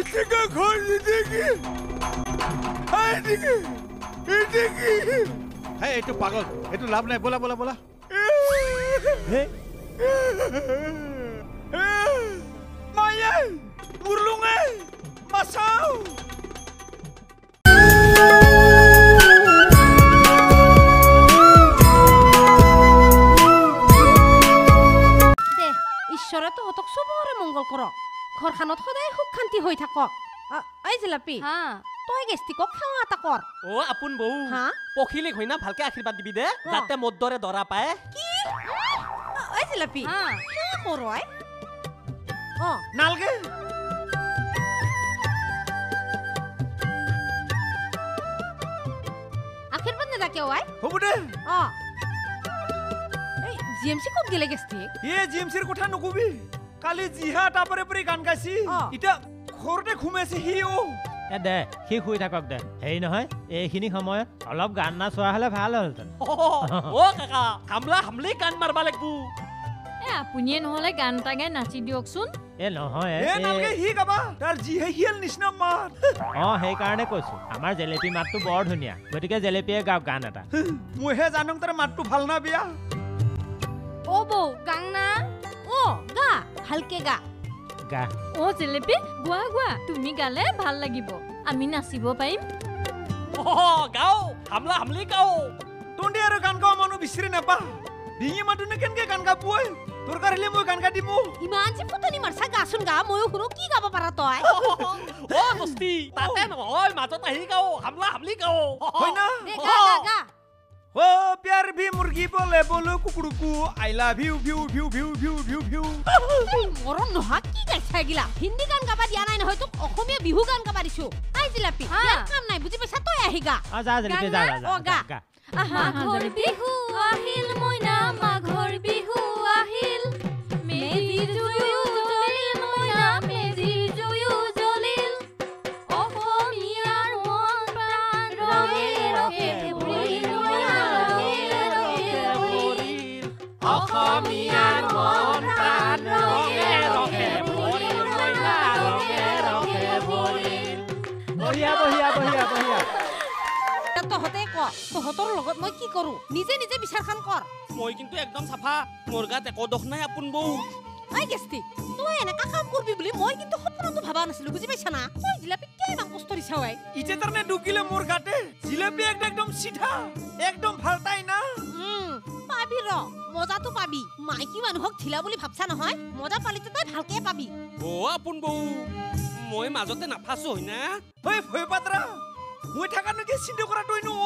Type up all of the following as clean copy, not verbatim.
এদিকে ঘর এদিকে এদিকে এদিকে হে এইটো পাগল এইটো লাভ নাই বলা বলা বলা হে মায়ে মুরলুঙে মাসাও দে ঈশ্বৰে তহঁতক চবৰে মংগল কৰক ঘৰখনত সদায় সুখ শান্তি হৈ থাকক এই জিলাপি তই গেষ্টিকক সেৱা এটা কৰ ও আপোন বৌ হা পখিলিক হয় না ভালকে আশীৰ্বাদ দিবি দে যাতে মোৰ দৰে ধৰা পায় কি এই জিলাপি সেৱা কৰ নালগে আশীৰ্বাদ নেদাকে আই হ'ব দে এই জিএমসি ক'ত গেলে গেষ্টিক জিএমসিৰ কথা নকবি কালি জিহা তাপৰে পৰি গান গাইছি এতিয়া ঘৰতে ঘুমাইছে সি এ দে সি শুই থাকক দে হেৰি নহয় এইখিনি সময়ত অলপ গান নাচ হোৱা হলে ভাল হ'লহেঁতেন ও কাকা হামলা হামলি গান মাৰবা লাগবো আপুনিয়ে নহলে গান এটা গাই নাচি দিয়কচোন এ নহয় নালগে সি গাবা তাৰ জিহে হিয়েল নিচিনা মাত সেইকাৰণে কৈছো আমাৰ জেলেপি মাতটো বৰ ধুনীয়া গতিকে জেলেপিয়ে গাওক গান এটা মইহে জানো তাৰ মাতটো ভাল না বিয়া ও বৌ গাং না গা ভালকে গা গা জেলেপি গোৱা গোৱা তুমি গালে ভাল লাগিব আমি নাচিব পাৰিম গাও হামলা হামলি গাও তন্দি আৰু গান গাওঁ মানুহ বিচাৰি নাপা ডিঙি মাতুনে কেনেকে গান গাবই তোৰ কাৰণে মই গান গাই দিমু ইমান যে ফুটনি মাৰছা গাচোন গা ময়ো শুনো কি গাব পাৰা তই ও দস্তি তাতে নহয় মাজত আহি গাও হামলা হামলি গাও হয় না গা গা গা ও প্যার ভি মুরগি বলে বলো কুকুরকু I love you view view view view view view মরণ নহা কি গাইছা গিলা হিন্দি গান গাবা দিয়া নাই নহয় তোক অসমীয়া বিহু গান গাবা দিছো আই জিলাপি কাম নাই বুজি পাইছা তই আহি গা যা জেলেপি যা গা মাঘৰ বিহু আহিল মইনা মাঘৰ বিহু আহিল মেজি জুয়ো জ্বলিল মইনা মেজি জুয়ো জ্বলিল অসমীয়াৰ মন প্ৰাণ ৰঙে ৰঙে ভৰিল অসমীয়াৰ মন প্ৰাণ ৰঙে ৰঙে ভৰিল মইনা ৰঙে ৰঙে ভৰিল বঢ়িয়া বঢ়িয়া বঢ়িয়া বঢ়িয়া তহঁতে ক তহঁতৰ লগত মই কি কৰো নিজে নিজে বিচাৰখান কৰ মই কিন্তু একদম সাফা মোৰ গাত একো দোষ নাই আপোন বৌ আই গেষ্টি তই এনেকা কাম কৰবি বুলি মই কিন্তু সপোনতো ভাবা নাছিলো বুজি পাইছা না তই জিলাপি কেইমান কষ্ট দিছা হয় ইতে তাৰনে ডুকিলে মোৰ গাতে জিলাপি একদম সিধা একদম ভালতাই না পাবি ৰ মজাটো পাবি মাইকী মানুহক ঢিলা বুলি ভাবছা নহয় মজা পালিতে তই ভালকে পাবি ও আপোন বৌ মই মাজতে নাফাছো হয় না ঐ ভয় পাত্ৰা মই থাকা নকে চিন্তা কৰা তই নো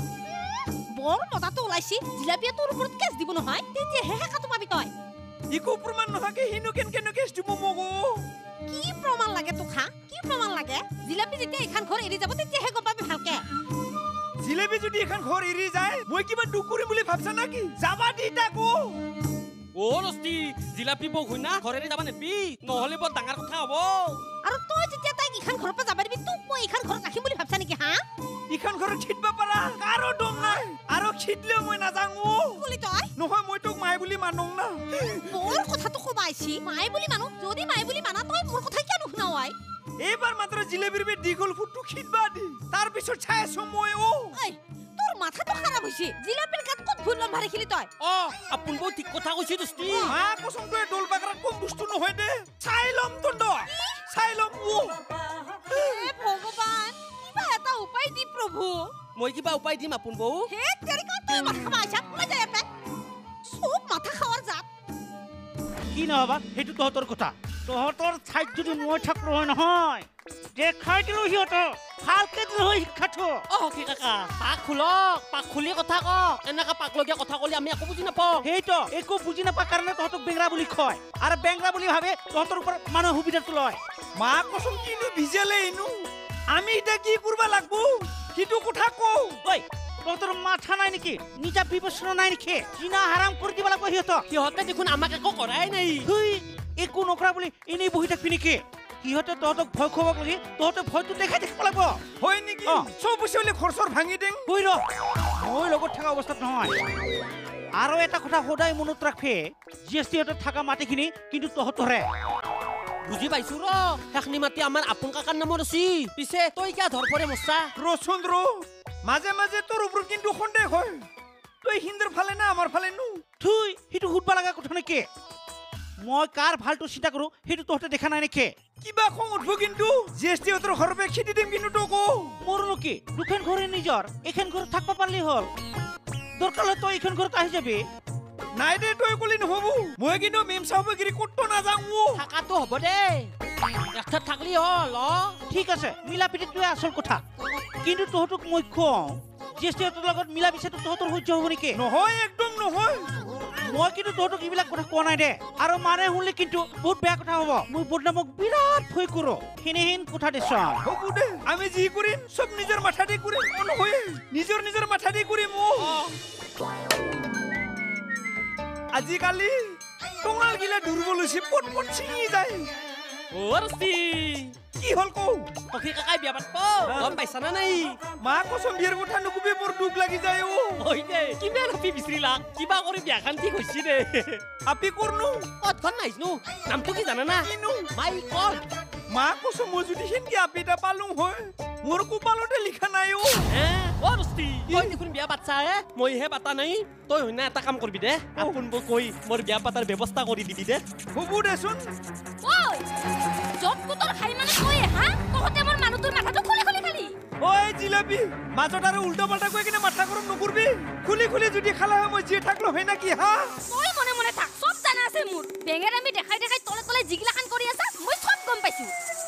বৰ মজাটো ওলাইছি জিলাপিয়ে তোৰ ওপৰত কেছ দিব নহয় তেতিয়াহে হেকাটো পাবি তই ইকো প্ৰমাণ নহাকে হিনো কেনে কেছ দিব মগো কি প্ৰমাণ লাগে তোক হা কি প্ৰমাণ লাগে জিলাপি যেতিয়া এখন ঘৰ এৰি যাব তেতিয়াহে গম পাবি ভালকে জিলাপি যদি এখন ঘৰ এৰি যায় মই কিবা দুখ কৰিম বুলি ভাবছা নাকি যাবা দি তাকো ও দস্তি জিলাপি বৌ হয় না ঘৰেৰে যাবা নেপি নহলে বৰ ডাঙৰ কথা হ'ব আৰু তই যেতিয়া তাইক এখন ঘৰৰ পৰা যাবা দিবি তোক মই এখন ঘৰত ৰাখিম বুলি ভাবছা নেকি হা ইখন ঘৰত খিটবা পাৰা কাৰো দম নাই আৰু খিটলেও মই নাজাঙো বুলি তই নহয় মই তোক মাই বুলি মানং না মোৰ কথাটো কবাইছি মাই বুলি মানো যদি মাই বুলি মানা তই মোৰ কথা কিয় নুশুনাও আই এইবাৰ মাত্ৰ জিলাপিৰ বে দীঘল ফুটটো খিটবা দি তাৰ পিছত চাই আছো মই ঐ তোৰ মাথাটো খাৰাপ হৈছে জিলাপিৰ গাত ক'ত ভুল লম্বা ৰাখিলি তই আপোন বৌ ঠিক কথা কৈছে দস্তি মা কসম তই দল বাগৰাত কম দুষ্ট নহয় দে চাই লম তন্দ চাই লম হে ভগৱান কিবা এটা উপায় দি প্ৰভু মই কিবা উপায় দিম আপোন বৌ হে তেৰি কা তুই মাথা খাবা আছা মই যাই আপে সব মাথা খাৱাৰ জাত কি নহবা সেইটো তহঁতৰ কথা তহঁতৰ ঠাইত যদি মই থাকলো হয় নহয় দেখাই দিলো সিহঁতক ভালকে দিলো হয় শিক্ষাটো কি কাকা পাক খুলক পাক খুলি কথা কওক এনেকা পাকলগীয়া কথা ক'লে আমি একো বুজি নাপাওঁ সেইটো একো বুজি নাপা কাৰণে তহঁতক বেংৰা বুলি কয় আৰু বেংৰা বুলি ভাবে তহঁতৰ ওপৰত মানুহ সুবিধাটো লয় মা কসম কিনো ভিজালে ইনো আমি এটা কি কৰবা লাগবো কিটো কথা কও ঐ তহঁতৰ মাথা নাই নেকি নিজা বিবেচনা নাই নেকি কিনা হাৰাম কৰি দিব লাগিব সিহঁতে দেখোন আমাক একো কৰাই নাই একো নকৰা বুলি এনেই বহি থাকবি নেকি সিহঁতে তহঁতক ভয় খুৱাব লাগি তহঁতে ভয়টো দেখাই থাকিব লাগিব হয় নেকি চব বস্তু খৰচৰ ভাঙি দিং বহি ৰ মই লগত থকা অৱস্থাত নহয় আৰু এটা কথা সদায় মনত ৰাখে জিএছটিহঁতত থকা মাটিখিনি কিন্তু তহঁতৰে বুজি পাইছো ৰ হেখনি মাতি আমাৰ আপোন কাকাৰ নামৰ আছি পিছে তই কিয় ধৰফৰে মৰছা রসুন রো মাঝে মাঝে তোর উপর কিন্তু সন্দেহ হয় তুই হিন্দুর ফালে না আমার ফালে নু থুই সেইটো সুধবা লগা কথা নেকি মই কাৰ ভালটো চিন্তা কৰো সেইটো তহঁতে দেখা নাই নেকি কিবা খং উঠবো কিন্তু জিএসটি ওর ঘর পে খেদি দিম কিন্তু তোকো মোৰনো কি দুখন ঘৰে নিজৰ এইখন ঘৰত থাকবা পাৰিলে হ'ল দৰকাৰ হ'লে তই এইখন ঘৰত আহি যাবি নাই দে তুই কলি নহবো মই কিন্তু মেম সাহেবগিরি করতে না যাও থাকাটো হ'ব দে একঠাত থাকলি হ'ল ঠিক আছে মিলা প্ৰীতিটোৱে আচল কথা কিন্তু তহঁতক মই কওঁ জ্যেষ্ঠহঁতৰ লগত মিলা পিছাটো তহঁতৰ সহ্য হ'ব নেকি নহয় একদম নহয় মই কিন্তু তহঁতক এইবিলাক কথা কোৱা নাই দে আৰু মানে শুনিলে কিন্তু বহুত বেয়া কথা হ'ব মোৰ বদনামক বিৰাট ভয় কৰো সেনেহেন কথা দেছ হবু দে আমি জি করিম সব নিজের মাথা দিয়ে করিম নহয় নিজের মাথা দিয়ে করিম ও আজিকালি টঙাল গিলা দুর্বল হইছে পট পট ছিঙি যায় ওৰছি কি হল কও সখী কাকাই বিয়া পাতব গম পাইছা না নাই মা কসম বিয়ের কথা নুকুবি মোর দুখ লাগি যায় ও হয় দে কিমান হাপি বিচাৰিলা কিবা কৰি বিয়াখান ঠিক হৈছে দে আপি করনু কতখন নাইছনো নামটো কি জানা না কিনু মাইকল মা কসম মই যদি সেনকি আপিটা পালুং হয় মোর কপালতে লিখা নাই ও ওৰছি তই দেখোন বিয়া পাতছা মইহে পাতা নাই তই হয় না এটা কাম কৰিবি দে আপোনবোৰ কৈ মোৰ বিয়া পাতাৰ ব্যৱস্থা কৰি দিবি দে হবু দেচোন ওই জব কুতর খাই মানে কই হ্যাঁ তহতে মোর মানুতুর মাথাটো খুলি খুলি খালি ওই জিলাপি মাজত আর উল্টা পাল্টা কই কিনে মাথা গরম নকরবি খুলি খুলি যদি খালা হয় মই জিয়ে থাকলো হয় নাকি হা তই মনে মনে থাক সব জানা আছে মোর বেঙের আমি দেখাই দেখাই তলে তলে জিগলাখান কৰি আছা মই সব গম পাইছো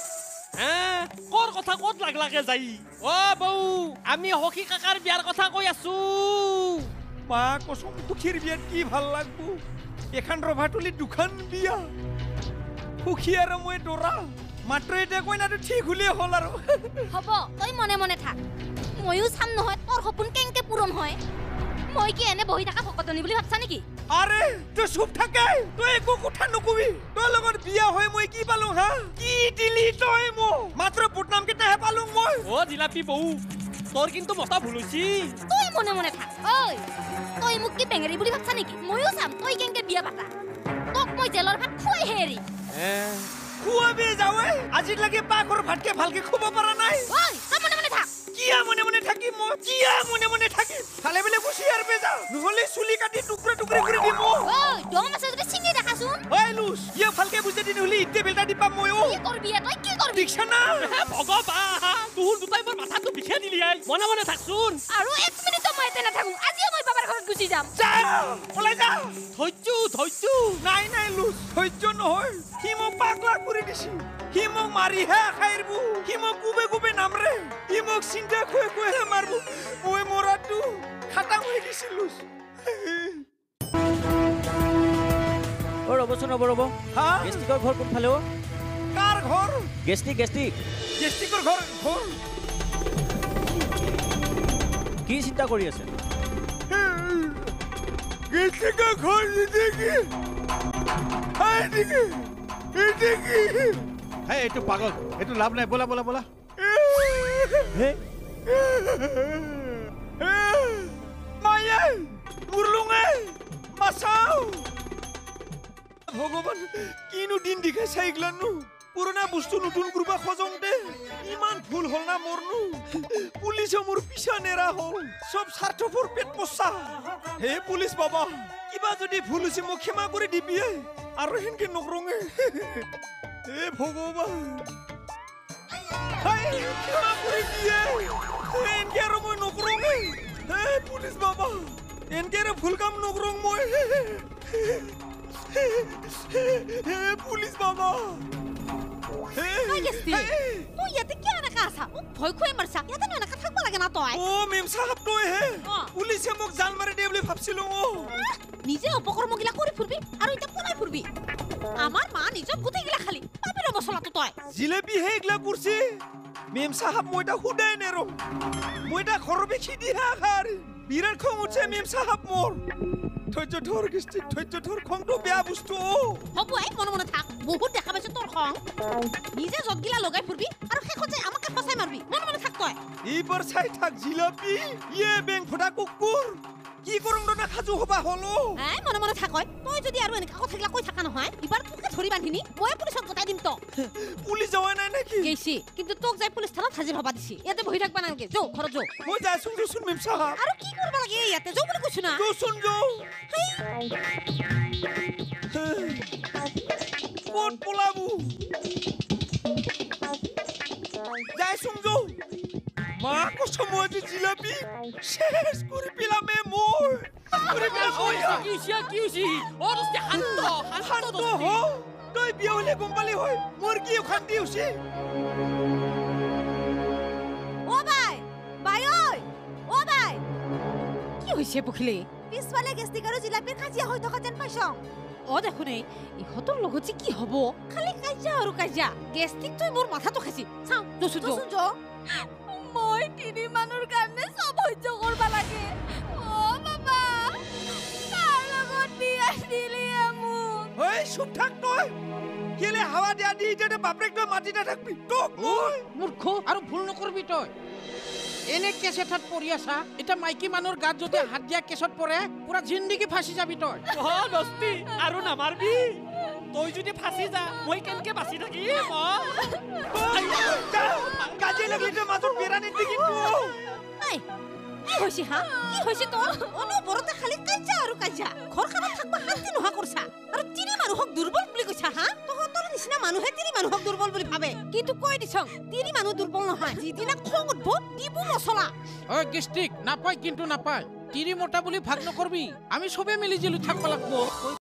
কৰ কথা ক'ত লাগলাকে যাই বৌ আমি সখী কাকাৰ বিয়াৰ কথা কৈ আছো মা কসম সুখীর বিয়াত কি ভাল লাগবো এখান রভাটুলি দুখান বিয়া সুখী আর মই ডরা মাত্র এটা কই না তো ঠিক হলিয়ে হল আর হব তই মনে মনে থাক ময়ো চাম নহয় তোর সপোন কেংকে পূরণ হয় মই কি এনে বহি থাকা ভকতনি বুলি ভাবছা নেকি আরে তুই চুপ থাকে তুই একো কথা নকবি তোর লগত বিয়া হয় মই কি পালো হা কি দিলি তই মো মাত্র বদনাম কেটাহে পালো মই জিলাপি বৌ তোৰ কিন্তু মতা ভুল হৈছি তুই মনে মনে থাক ওই তুই মোক কি বেঙেৰি বুলি ভাবছা নেকি ময়ো চাম তুই কেংকে বিয়া পাতা তোক মই জেলৰ ভাত খুৱাই হেৰি খুৱাবি যাওয়ে আজি লাগি পাকৰ ভাতকে ভালকে খুব পাৰা নাই ওই তই মনে মনে থাক কিয়া মনে মনে থাকি মই কিয়া মনে মনে থাকি ফালে বেলে বসি আর বেজা নহলে চুলি কাটি টুকরে টুকরে করে দিব ওই দম আছে যদি চিঙি দেখাচোন ওই লুস ইয়া ফালকে বুঝে দি নহলে ইতে বেলটা দিপা মই ও কি করবি তই কি করবি দেখছ না ভগৱান তোৰ দুটাই মোৰ মাথাটো বিষে দিলি মনে মনে থাকচোন আৰু 1 মিনিট মই এতে নাথাকো আজি মই বাবাৰ ঘৰত গুচি যাম যা ওলাই যা ধৈৰ্য নাই নাই লুস সহ্য নহয় কি মোক পাগলা কৰি দিছি কি মোক মাৰি হে খাইৰবু কি মোক কুবে কুবে নামৰে কি মোক চিন্তা খুৱে খুৱে মাৰবু মই মৰাটো খাটাং হৈ দিছি লুস ৰ'বচোন ৰ'ব হা গেষ্টিকৰ ঘৰ কোনফালে অ' কাৰ ঘৰ গেষ্টিক গেষ্টিকৰ ঘৰ ঘৰ কি চিন্তা কৰি আছে গেষ্টিকৰ ঘৰ দেখি হাই দেখি হে এইটো পাগল এইটো লাভ নাই বলা বলা বলা হে মায়ে মুরলুঙে মাসাও ভগবান কিনো দিন দেখাইছে এইগলানো পুরোনা বস্তু নতুন করবা খজংতে ইমান ভুল হল না মোরনু পুলিশে মোর পিছা নেরা হল সব স্বার্থপর পেট পচা হে পুলিশ বাবা কিবা যদি ভুল হইছে মোক ক্ষমা করে দিবি আর হেনকে নকরঙে হে ভগবান হাই ক্ষমা করে দিয়ে হেনকে আর মই নকরঙে হে পুলিশ বাবা এনকে আর ভুল কাম নকরং মই হে পুলিশ বাবা তই গেছতি তুই ইয়াতে কি এনেকা আছা ভয় খুৱাই মাৰছা ইয়াতে এনেকা থাকব লাগে না তই ও মেম সাহেব তই হে পুলিশে মোক জাল মারি দে বুলি ভাবছিলো ও নিজে অপকর্মগিলা কৰি ফুৰবি আৰু এটা পলাই ফুৰবি আমার মা নিজক গুটেগিলা খালি পাবি ৰ মছলাটো তই জিলেবি হে এগলা করছি মেম সাহেব মইটা হুদাই নেরো মইটা খরবে খিদি হা খার বিরাট খং উঠছে মেম সাহেব মোর ধৈর্য ধর গিস্তি ধৈর্য ধর খংটো বেয়া বস্তু হব এই মনে মনে থাক বহুত দেখা পাইছ তোর খং নিজে জগগিলা লগাই ফুরবি আৰু শেষত যাই আমাকে ফসাই মারবি মনে মনে থাক তই এইবার চাই থাক জিলাপি ইয়ে বেং ফটা কুকুর কি কৰম দনা খাজু হবা হলো এই মনে মনে থাকয় তই যদি আৰু এনেকা কথা থাকিলা কৈ থাকা নহয় ইবাৰ তোকে ধৰি বান্ধিনি মই পুলিচক গতাই দিম তো পুলিচ যাৱা নাই নেকি গেছি কিন্তু তোক যাই পুলিচ থানাত হাজিৰ হবা দিছি ইয়াতে বহি থাকবা নালগে যৌ ঘৰত যৌ মই যাইছোন যোচোন মেম সাহেব আৰু কি কৰিব লাগে ইয়াতে যৌ বুলি কৈছো না যোচোন যৌ ক'ত পলাবো যাইছোন যৌ মা কসম মই যে জিলাপি শেষ কৰি পেলামে মোৰ কৰি পেলাম কি হৈছে অ দস্তি শান্ত শান্ত হ তই বিয়া হলে গম পালি হয় মোৰ কি অশান্তি হৈছে ও বাই বাই ঐ ও বাই কি হৈছে পখিলে পিছফালে গেষ্টিক আৰু জিলাপিৰ কাজিয়া হৈ থকা যেন পাইছ অ দেখোন ইহঁতৰ লগত যে কি হ'ব খালি কাজিয়া আৰু কাজিয়া গেষ্টিক তই মোৰ মাথাটো খাইছি চাওঁ যচোন যৌ মই তিনি মানুহৰ কাৰণে সব সহ্য কৰবা লাগে অ বাবা তাৰ লগত বিয়া দিলি মোক ঐ চুপ থাক তই কেলে হাৱা দিয়া দি যেনে বাপৰেক তই মাতি নাথাকবি তোক মই মূৰ্খ আৰু ভুল নকৰবি তই এনে কেছ এটাত পৰি আছা এতিয়া মাইকী মানুহৰ গাত যদি হাত দিয়া কেছত পৰে পুৰা জিন্দগী ফাঁচি যাবি তই অ দস্তি আৰু নামাৰবি তই যদি ফাঁচি যা মই কেনেকে বাচি থাকিম কাজিয়া লাগিলে তই মাজত বেৰা নিদি কিন্তু কি হৈছে হা কি হৈছে তোৰ অনবৰতে খালি কাজিয়া আৰু কাজিয়া ঘৰখনত থাকবা শান্তি নোহোৱা কৰছা আৰু তিনি মানুহক দুৰ্বল বুলি কৈছা হা তহঁতৰ নিচিনা মানুহে তিনি মানুহক দুৰ্বল বুলি ভাবে কিন্তু কৈ দিছং তিনি মানুহ দুৰ্বল নহয় যিদিনা খং উঠব দিবু মছলা ঐ গেষ্টিক নাপায় কিন্তু নাপায় তিৰি মতা বুলি ভাগ নকৰবি আমি চবে মিলি জুলি থাকবা লাগব